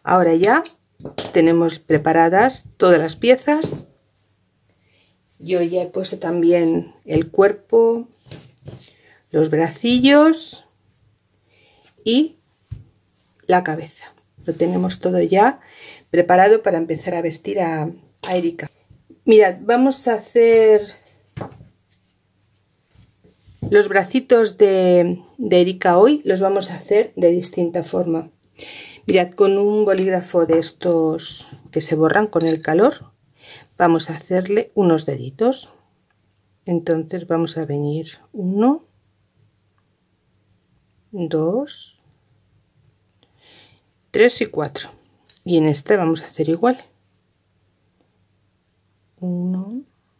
Ahora ya tenemos preparadas todas las piezas. Yo ya he puesto también el cuerpo, los bracillos y la cabeza. Lo tenemos todo ya preparado para empezar a vestir a Erika. Mirad, vamos a hacer los bracitos de Erika hoy. Los vamos a hacer de distinta forma. Mirad, con un bolígrafo de estos que se borran con el calor, vamos a hacerle unos deditos. Entonces vamos a venir 1, 2, 3 y 4. Y en este vamos a hacer igual. 1,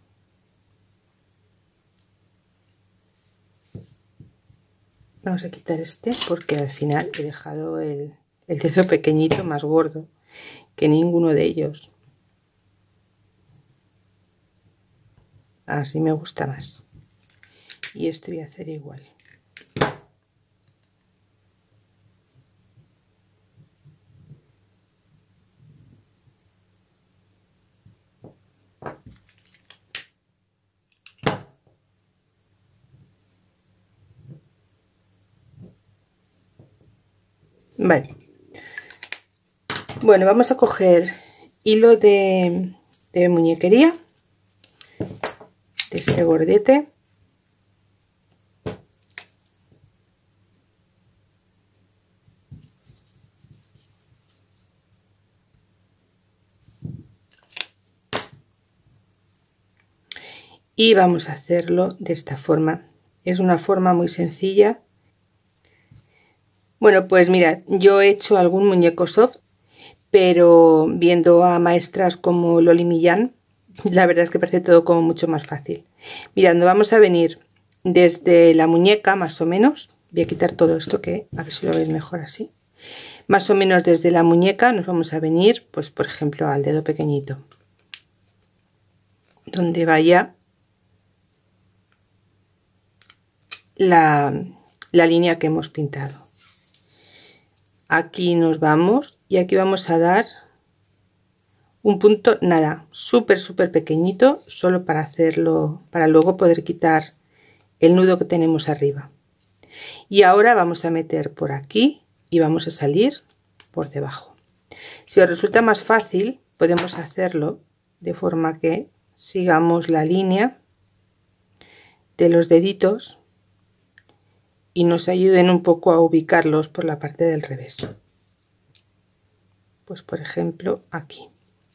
vamos a quitar este porque al final he dejado el dedo pequeñito más gordo que ninguno de ellos. Así me gusta más. Y este voy a hacer igual. Vale. Bueno, vamos a coger hilo de muñequería, de este bordete. Y vamos a hacerlo de esta forma. Es una forma muy sencilla. Bueno, pues mirad, yo he hecho algún muñeco soft, pero viendo a maestras como Loli Millán, la verdad es que parece todo como mucho más fácil. Mirad, nos vamos a venir desde la muñeca más o menos. Voy a quitar todo esto, que a ver si lo veis mejor así. Más o menos desde la muñeca nos vamos a venir, pues por ejemplo, al dedo pequeñito, donde vaya la línea que hemos pintado. Aquí nos vamos y aquí vamos a dar un punto, nada, súper pequeñito, solo para hacerlo, para luego poder quitar el nudo que tenemos arriba. Y ahora vamos a meter por aquí y vamos a salir por debajo. Si os resulta más fácil, podemos hacerlo de forma que sigamos la línea de los deditos y nos ayuden un poco a ubicarlos por la parte del revés. Pues por ejemplo aquí.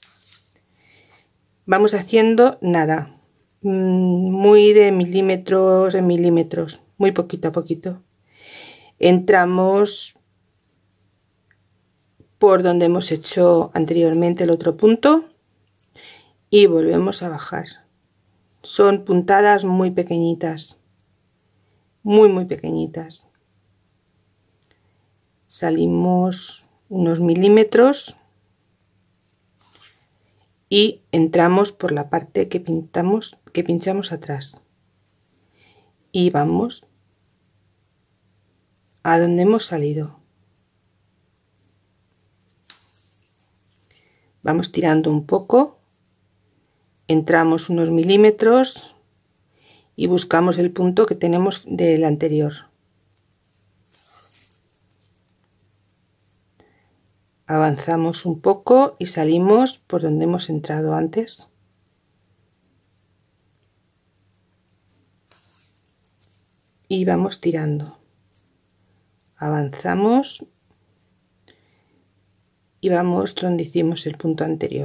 Vamos haciendo nada, muy de milímetros en milímetros, muy poquito a poquito. Entramos por donde hemos hecho anteriormente el otro punto y volvemos a bajar. Son puntadas muy pequeñitas, muy pequeñitas. Salimos unos milímetros y entramos por la parte que pinchamos atrás y vamos a donde hemos salido. Vamos tirando un poco, entramos unos milímetros y buscamos el punto que tenemos del anterior. Avanzamos un poco y salimos por donde hemos entrado antes. Y vamos tirando. Avanzamos y vamos donde hicimos el punto anterior.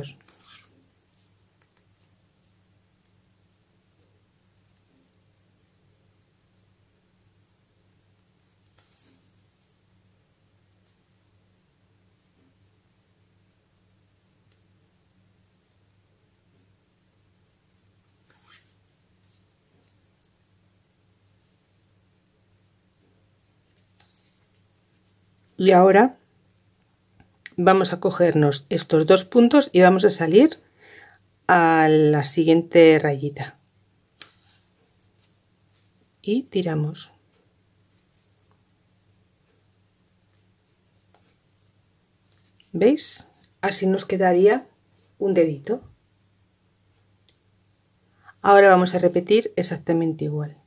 Y ahora vamos a cogernos estos dos puntos y vamos a salir a la siguiente rayita y tiramos. ¿Veis? Así nos quedaría un dedito. Ahora vamos a repetir exactamente igual.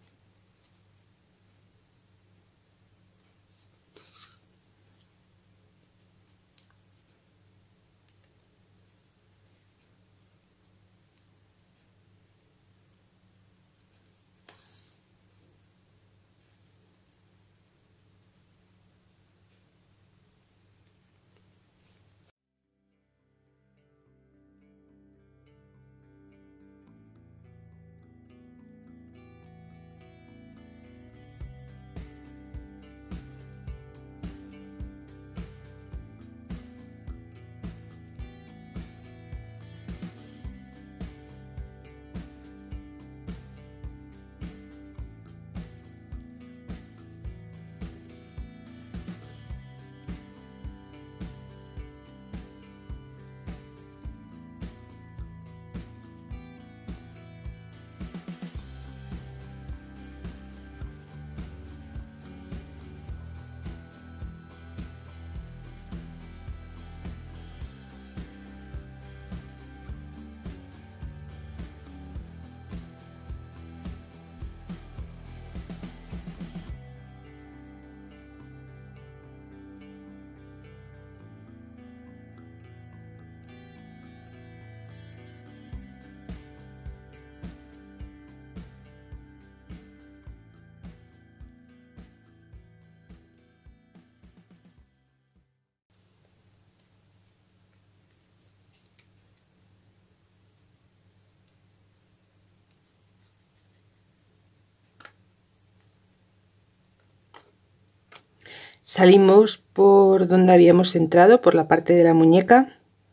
Salimos por donde habíamos entrado, por la parte de la muñeca.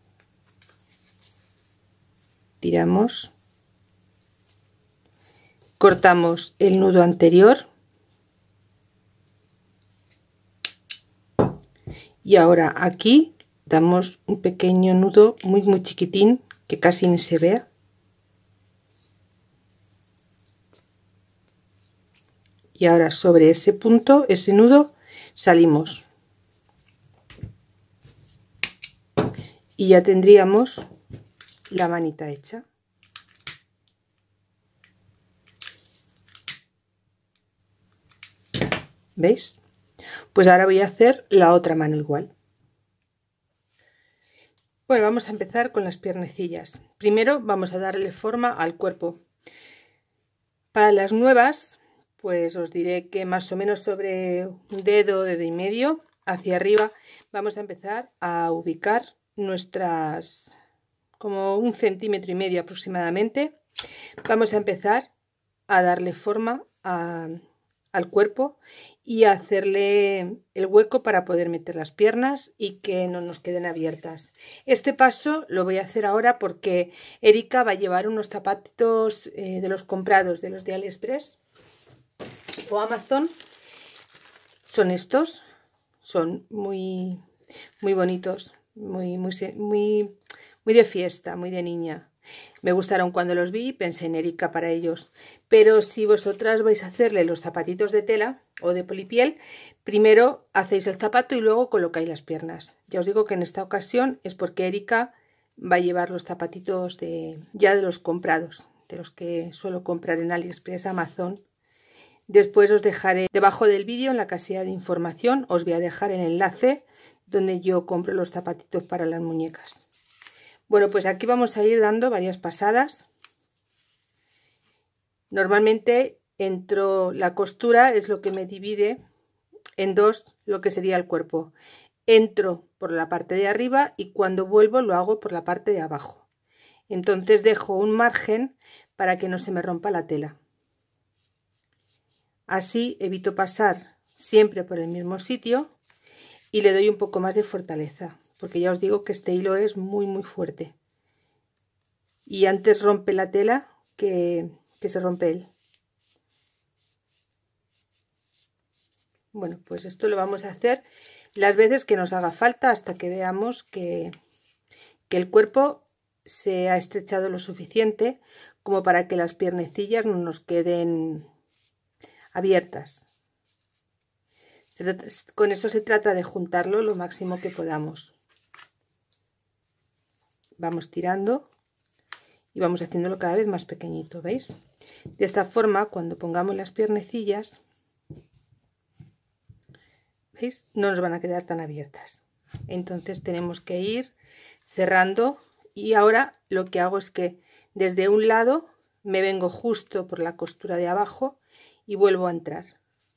Tiramos. Cortamos el nudo anterior. Y ahora aquí damos un pequeño nudo muy chiquitín, que casi ni se vea. Y ahora sobre ese punto, ese nudo, salimos. Y ya tendríamos la manita hecha. ¿Veis? Pues ahora voy a hacer la otra mano igual. Bueno, vamos a empezar con las piernecillas. Primero vamos a darle forma al cuerpo. Para las nuevas, pues os diré que más o menos sobre un dedo, dedo y medio hacia arriba, vamos a empezar a ubicar nuestras, como 1,5 centímetros aproximadamente. Vamos a empezar a darle forma al cuerpo y a hacerle el hueco para poder meter las piernas y que no nos queden abiertas. Este paso lo voy a hacer ahora porque Erika va a llevar unos zapatitos de los comprados, de los de AliExpress o Amazon. Son estos, son muy bonitos, muy de fiesta, muy de niña. Me gustaron cuando los vi y pensé en Erika para ellos. Pero si vosotras vais a hacerle los zapatitos de tela o de polipiel, primero hacéis el zapato y luego colocáis las piernas. Ya os digo que en esta ocasión es porque Erika va a llevar los zapatitos ya de los comprados, de los que suelo comprar en AliExpress, Amazon. Después os dejaré debajo del vídeo, en la casilla de información, os voy a dejar el enlace donde yo compro los zapatitos para las muñecas. Bueno, pues aquí vamos a ir dando varias pasadas. Normalmente la costura es lo que me divide en dos lo que sería el cuerpo. Entro por la parte de arriba y cuando vuelvo lo hago por la parte de abajo. Entonces dejo un margen para que no se me rompa la tela. Así evito pasar siempre por el mismo sitio y le doy un poco más de fortaleza, porque ya os digo que este hilo es muy fuerte. Y antes rompe la tela que se rompe él. Bueno, pues esto lo vamos a hacer las veces que nos haga falta hasta que veamos que el cuerpo se ha estrechado lo suficiente como para que las piernecillas no nos queden abiertas. Con eso se trata de juntarlo lo máximo que podamos. Vamos tirando y vamos haciéndolo cada vez más pequeñito, ¿veis? De esta forma, cuando pongamos las piernecillas, ¿veis? No nos van a quedar tan abiertas. Entonces tenemos que ir cerrando, y ahora lo que hago es que desde un lado me vengo justo por la costura de abajo y vuelvo a entrar.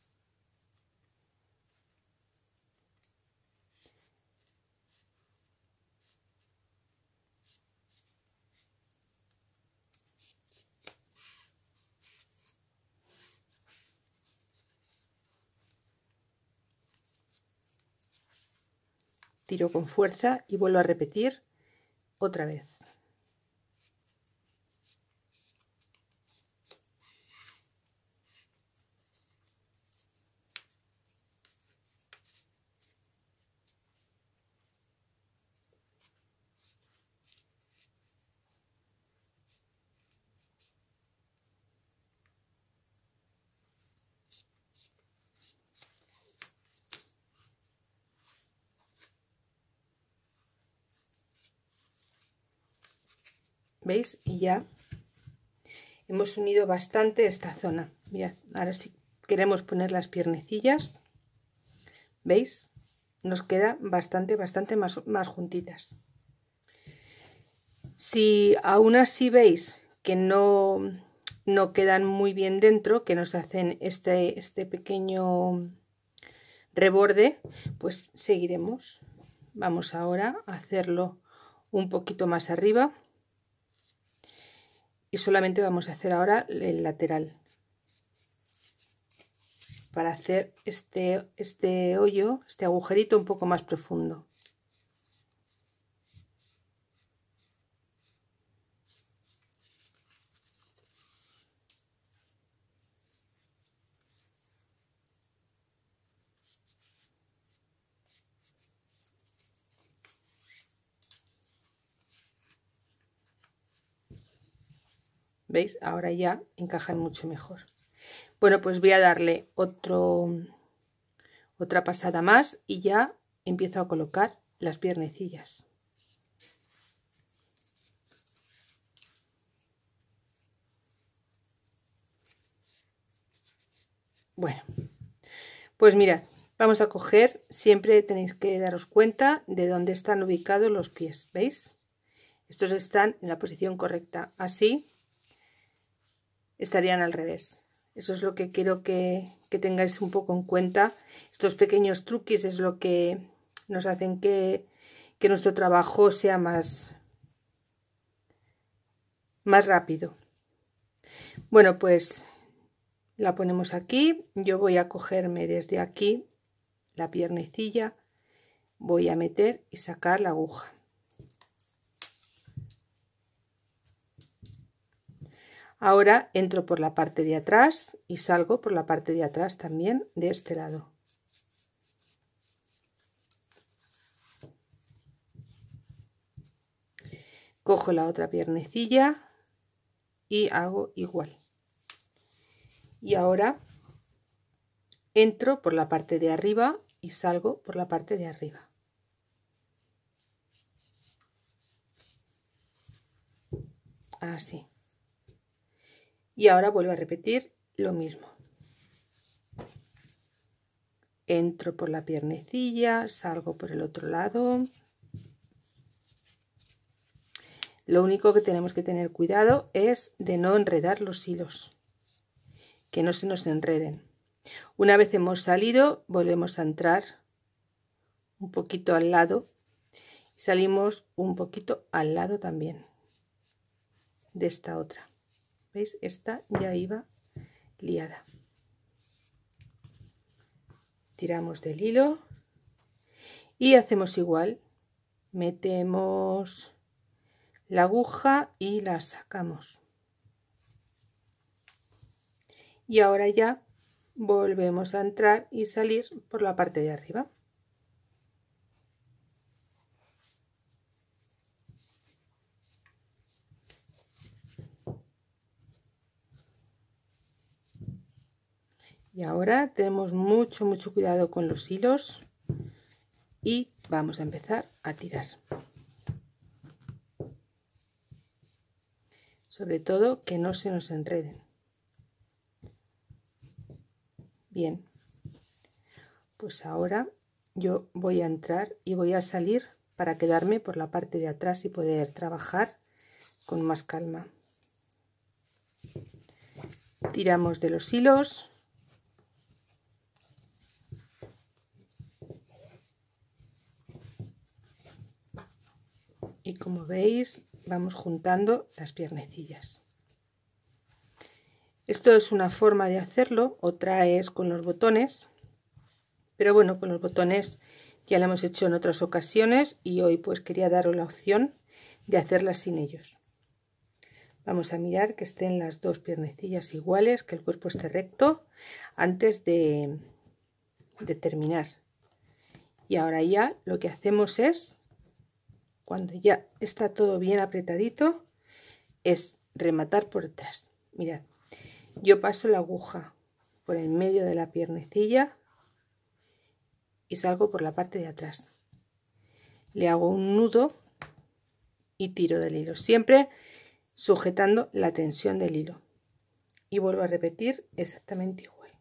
Tiro con fuerza y vuelvo a repetir otra vez. ¿Veis? Y ya hemos unido bastante esta zona. Mirad, ahora si queremos poner las piernecillas, ¿veis? Nos queda bastante más juntitas. Si aún así veis que no quedan muy bien dentro, que nos hacen este pequeño reborde, pues seguiremos. Vamos ahora a hacerlo un poquito más arriba. Y solamente vamos a hacer ahora el lateral para hacer este hoyo, este agujerito un poco más profundo. ¿Veis? Ahora ya encajan mucho mejor. Bueno, pues voy a darle otra pasada más y ya empiezo a colocar las piernecillas. Bueno, pues mirad, vamos a coger, siempre tenéis que daros cuenta de dónde están ubicados los pies, ¿veis? Estos están en la posición correcta, así estarían al revés. Eso es lo que quiero que tengáis un poco en cuenta. Estos pequeños truquis es lo que nos hacen que nuestro trabajo sea más rápido. Bueno, pues la ponemos aquí. Yo voy a cogerme desde aquí la piernecilla, voy a meter y sacar la aguja. Ahora entro por la parte de atrás y salgo por la parte de atrás también de este lado. Cojo la otra piernecilla y hago igual. Y ahora entro por la parte de arriba y salgo por la parte de arriba. Así. Y ahora vuelvo a repetir lo mismo. Entro por la piernecilla, salgo por el otro lado. Lo único que tenemos que tener cuidado es de no enredar los hilos, que no se nos enreden. Una vez hemos salido, volvemos a entrar un poquito al lado y salimos un poquito al lado también de esta otra. ¿Veis? Esta ya iba liada. Tiramos del hilo y hacemos igual. Metemos la aguja y la sacamos. Y ahora ya volvemos a entrar y salir por la parte de arriba. Y ahora tenemos mucho cuidado con los hilos y vamos a empezar a tirar. sobre todo que no se nos enreden. Bien, pues ahora yo voy a entrar y voy a salir para quedarme por la parte de atrás y poder trabajar con más calma. Tiramos de los hilos. Y como veis, vamos juntando las piernecillas. Esto es una forma de hacerlo, otra es con los botones. Pero bueno, con los botones ya lo hemos hecho en otras ocasiones y hoy pues quería daros la opción de hacerlas sin ellos. Vamos a mirar que estén las dos piernecillas iguales, que el cuerpo esté recto antes de terminar. Y ahora ya lo que hacemos es, cuando ya está todo bien apretadito, es rematar por detrás. Mirad, yo paso la aguja por el medio de la piernecilla y salgo por la parte de atrás. Le hago un nudo y tiro del hilo, siempre sujetando la tensión del hilo. Y vuelvo a repetir exactamente igual.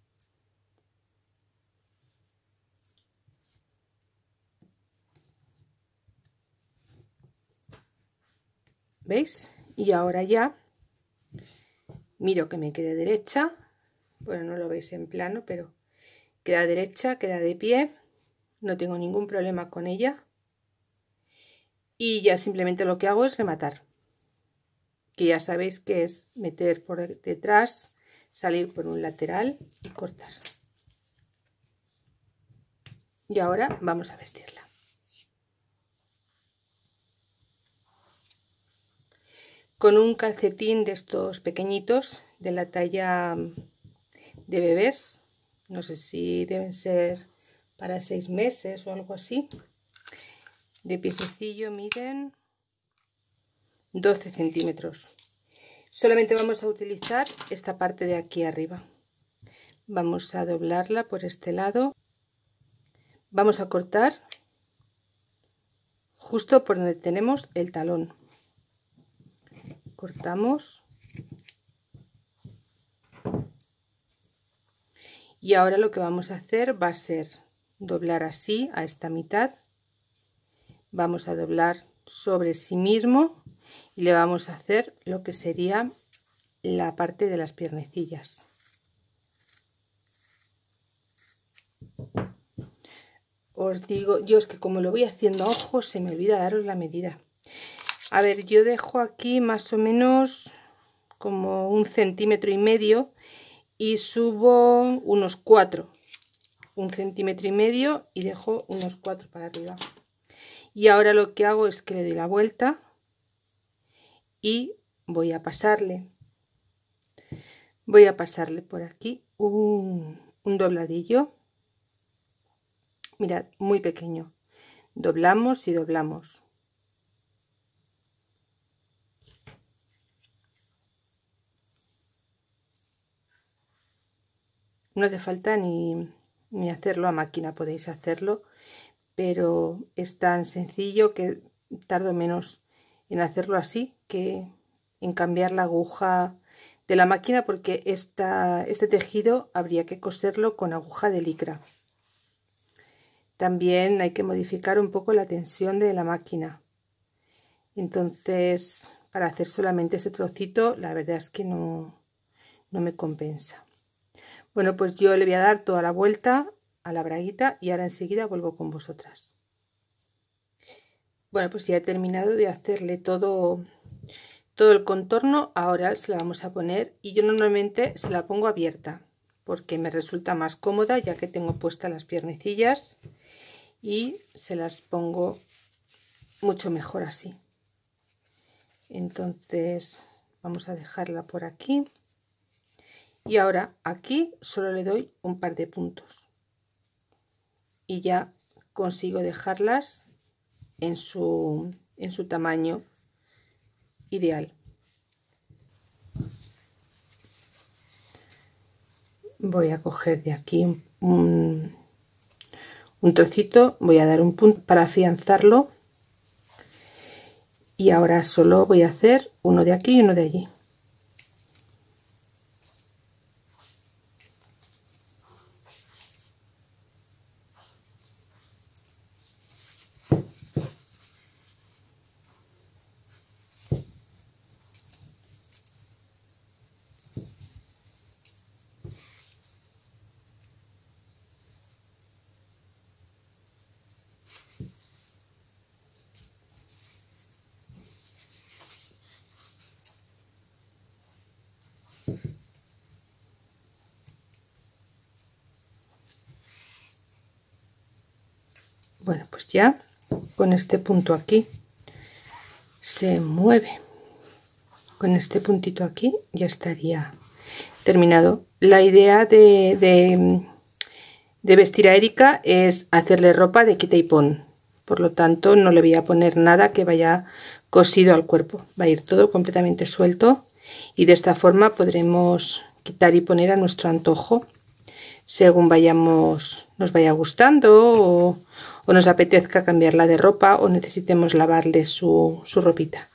¿Veis? Y ahora ya miro que me quede derecha. Bueno, no lo veis en plano, pero queda derecha, queda de pie. No tengo ningún problema con ella. Y ya simplemente lo que hago es rematar. Que ya sabéis que es meter por detrás, salir por un lateral y cortar. Y ahora vamos a vestirla. Con un calcetín de estos pequeñitos, de la talla de bebés, no sé si deben ser para 6 meses o algo así, de piececillo, miden 12 centímetros. Solamente vamos a utilizar esta parte de aquí arriba. Vamos a doblarla por este lado. Vamos a cortar justo por donde tenemos el talón. Cortamos. Y ahora lo que vamos a hacer va a ser doblar así a esta mitad. Vamos a doblar sobre sí mismo y le vamos a hacer lo que sería la parte de las piernecillas. Os digo, yo es que como lo voy haciendo a ojo se me olvida daros la medida. A ver, yo dejo aquí más o menos como 1,5 centímetros y subo unos 4. 1,5 centímetros y dejo unos 4 para arriba. Y ahora lo que hago es que le doy la vuelta y voy a pasarle por aquí un dobladillo. Mirad, muy pequeño. Doblamos y doblamos. No hace falta ni hacerlo a máquina, podéis hacerlo, pero es tan sencillo que tardo menos en hacerlo así que en cambiar la aguja de la máquina, porque este tejido habría que coserlo con aguja de licra. También hay que modificar un poco la tensión de la máquina. Entonces, para hacer solamente ese trocito, la verdad es que no me compensa. Bueno, pues yo le voy a dar toda la vuelta a la braguita y ahora enseguida vuelvo con vosotras. Bueno, pues ya he terminado de hacerle todo el contorno. Ahora se la vamos a poner y yo normalmente se la pongo abierta porque me resulta más cómoda, ya que tengo puestas las piernecillas y se las pongo mucho mejor así. Entonces vamos a dejarla por aquí. Y ahora aquí solo le doy un par de puntos y ya consigo dejarlas en su tamaño ideal. Voy a coger de aquí un trocito, voy a dar un punto para afianzarlo y ahora solo voy a hacer uno de aquí y uno de allí. Bueno, pues ya con este punto aquí se mueve, con este puntito aquí ya estaría terminado. La idea de vestir a Erika es hacerle ropa de quita y pon, por lo tanto no le voy a poner nada que vaya cosido al cuerpo, va a ir todo completamente suelto y de esta forma podremos quitar y poner a nuestro antojo según nos vaya gustando o nos apetezca cambiarla de ropa o necesitemos lavarle su ropita.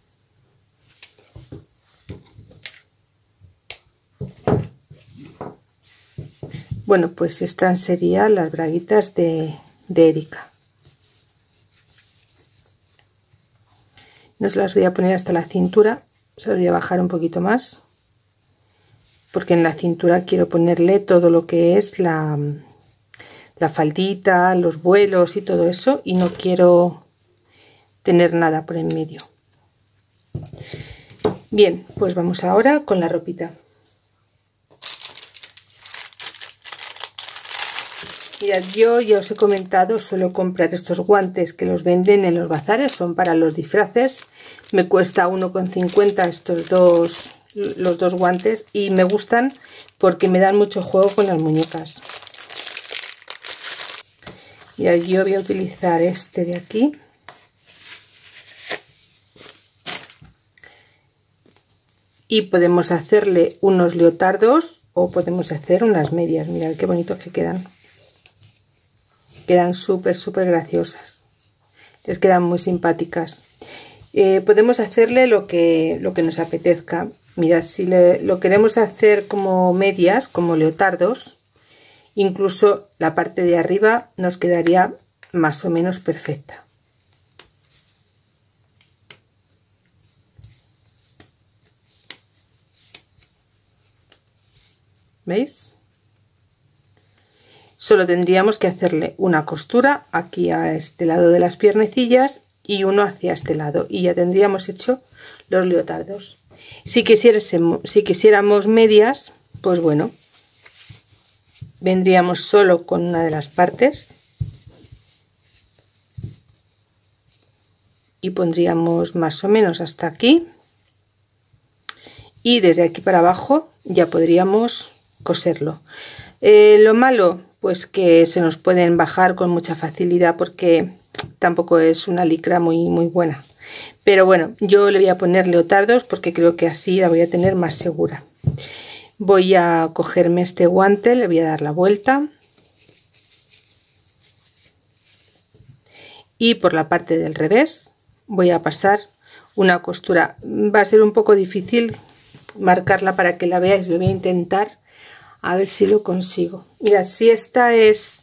Bueno, pues estas serían las braguitas de Erika. No se las voy a poner hasta la cintura, se las voy a bajar un poquito más, porque en la cintura quiero ponerle todo lo que es la faldita, los vuelos y todo eso, y no quiero tener nada por en medio. Bien, pues vamos ahora con la ropita. Mirad, yo ya os he comentado, suelo comprar estos guantes que los venden en los bazares, son para los disfraces. Me cuesta 1,50 los dos guantes y me gustan porque me dan mucho juego con las muñecas. Y yo voy a utilizar este de aquí. Y podemos hacerle unos leotardos o podemos hacer unas medias. Mirad qué bonitos que quedan. Quedan súper graciosas. Les quedan muy simpáticas. Podemos hacerle lo que nos apetezca. Mirad, si lo queremos hacer como medias, como leotardos, incluso la parte de arriba nos quedaría más o menos perfecta. ¿Veis? Solo tendríamos que hacerle una costura aquí a este lado de las piernecillas y uno hacia este lado y ya tendríamos hecho los leotardos. Si quisiéramos medias, pues bueno, vendríamos solo con una de las partes y pondríamos más o menos hasta aquí y desde aquí para abajo ya podríamos coserlo. Lo malo, pues que se nos pueden bajar con mucha facilidad porque tampoco es una licra muy buena. Pero bueno, yo le voy a poner leotardos porque creo que así la voy a tener más segura. Voy a cogerme este guante, le voy a dar la vuelta. Y por la parte del revés voy a pasar una costura. Va a ser un poco difícil marcarla para que la veáis, lo voy a intentar. A ver si lo consigo. Mira, si esta es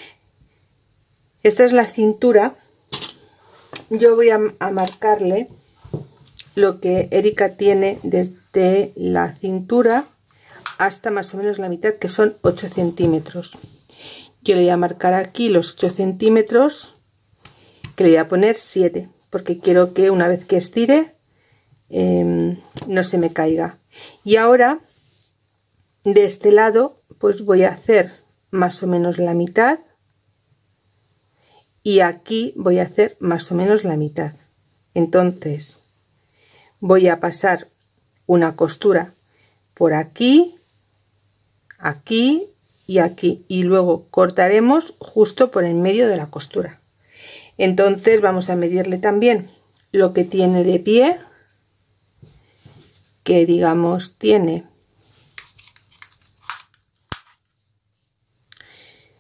la cintura, yo voy a marcarle lo que Erika tiene desde la cintura hasta más o menos la mitad, que son 8 centímetros. Yo le voy a marcar aquí los 8 centímetros, que le voy a poner 7, porque quiero que una vez que estire no se me caiga. Y ahora de este lado pues voy a hacer más o menos la mitad y aquí voy a hacer más o menos la mitad. Entonces voy a pasar una costura por aquí, aquí y aquí y luego cortaremos justo por en medio de la costura. Entonces vamos a medirle también lo que tiene de pie, que digamos tiene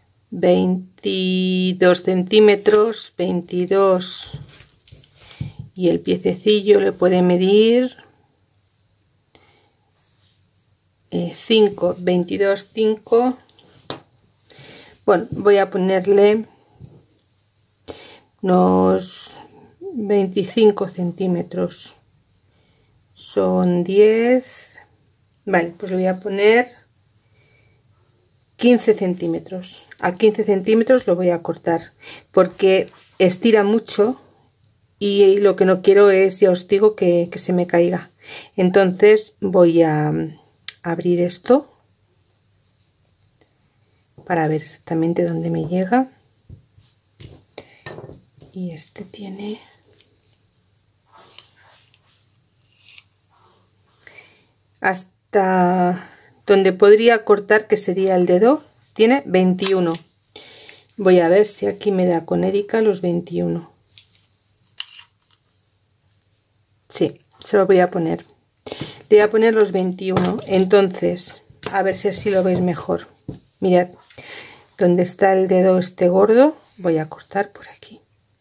22 centímetros, 22 y el piececillo le puede medir 5, 22, 5. Bueno, voy a ponerle unos 25 centímetros. Son 10. Vale, pues le voy a poner 15 centímetros. A 15 centímetros lo voy a cortar porque estira mucho y lo que no quiero es, ya os digo, que se me caiga. Entonces voy a abrir esto para ver exactamente dónde me llega. Y este tiene hasta donde podría cortar, que sería el dedo, tiene 21. Voy a ver si aquí me da con Erika los 21. Sí, se lo voy a poner. Le voy a poner los 21. Entonces, a ver si así lo veis mejor. Mirad, donde está el dedo este gordo, voy a cortar por aquí.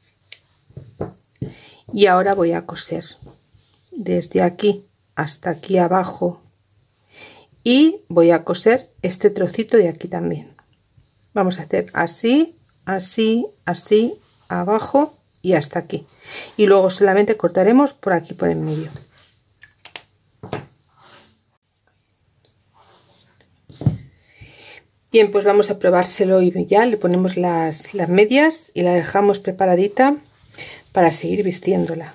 Y ahora voy a coser desde aquí hasta aquí abajo. Y voy a coser este trocito de aquí también. Vamos a hacer así, así, así, abajo y hasta aquí. Y luego solamente cortaremos por aquí por en medio. Bien, pues vamos a probárselo y ya le ponemos las medias y la dejamos preparadita para seguir vistiéndola.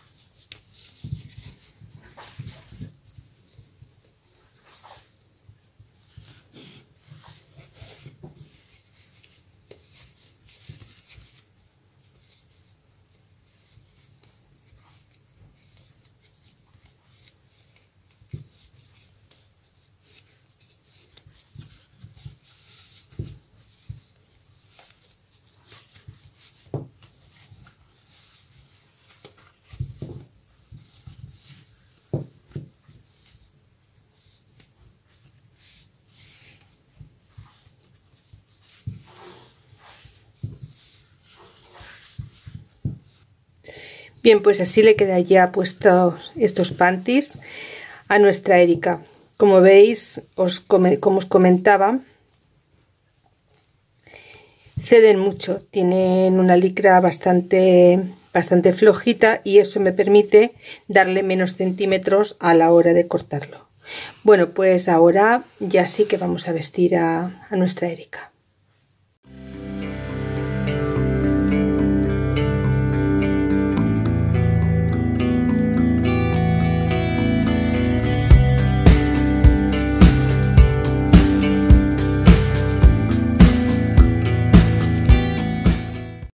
Bien, pues así le queda ya puesto estos panties a nuestra Erika. Como veis, como os comentaba, ceden mucho, tienen una licra bastante flojita y eso me permite darle menos centímetros a la hora de cortarlo. Bueno, pues ahora ya sí que vamos a vestir a nuestra Erika.